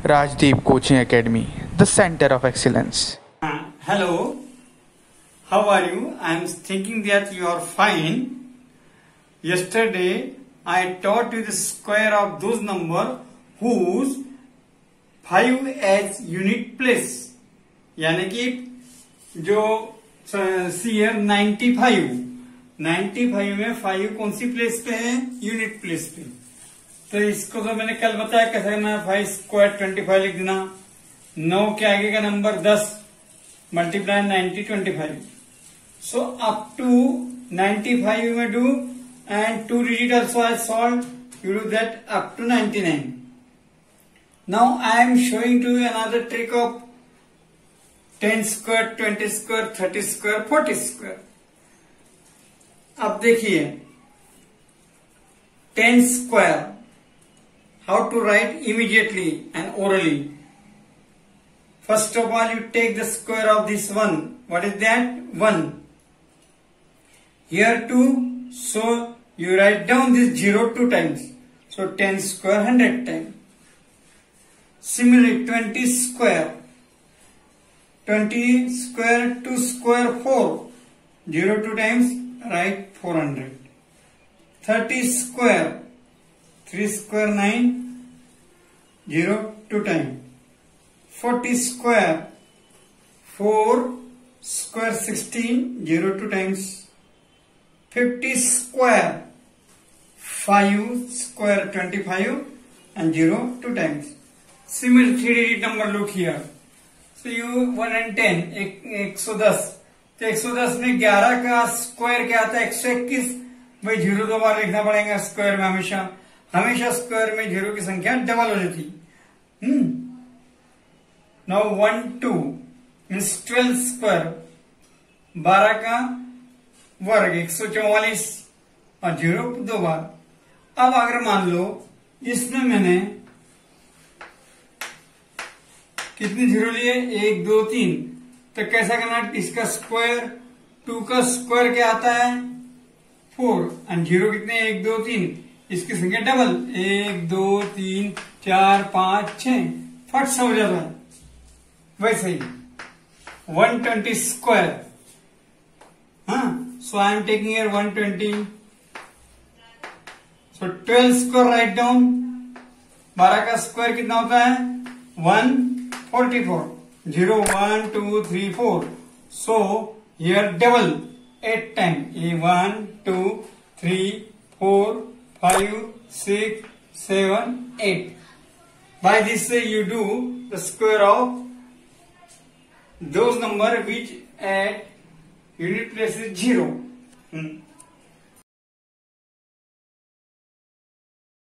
Rajdeep Coaching Academy, the center of excellence. Hello, how are you? I am thinking that you are fine. Yesterday I taught you the square of those number whose 5 as unit place, यानी कि जो सी है 95 में 5 कौन सी place पे है? Unit place पे। तो इसको तो मैंने कल बताया कैसे मैं 5 स्क्वायर 25 लिख देना। 9 के आगे का number 10 multiply 90 25। So up to 95 में डू and 2 digit also I solved. You do that up to 99. Now I am showing to you another trick of 10 square, 20 square, 30 square, 40 square. अब देखिए 10 square how to write immediately and orally. First of all, you take the square of this one. What is that? 1. Here 2. So you write down this 0 2 times. So 10 square 100 times. Similarly 20 square. 20 square 2 square 4. 0 2 times write 400. 30 square 3 square 9. 0 2 times. 40 square 4 square 16. 0 2 times. 50 square 5 square 25 and 0 2 times. Similar 3-digit number look here. So you 1 and 10 110। तो 110 में 11 का square क्या आता है? 121। भाई 0 दो बार लिखना पड़ेगा स्क्वायर में। हमेशा स्क्वायर में 0 की संख्या डबल हो जाती। नाउ 1 2 मीन्स 12 स्क्वायर 12 का वर्ग 144 और 0 दो बार। अब अगर मान लो इसमें मैंने कितने 0 लिए? 1 2 3। तो कैसा करना? इसका स्क्वायर 2 का स्क्वायर क्या आता है? 4 और 0 कितने? 1 2 3। इसकी संख्या डबल 1 2 3 4 5 6 फट से हो जाता है। वैसे ही 120 square. So I am taking here 120. So 12 square write down. 12 का स्क्वायर कितना होता है? 144। 0 1 2 3 4। So here double 8 times. 1 2 3 4 5 6 7 8. By this way you do the square of those number which at unit place is 0.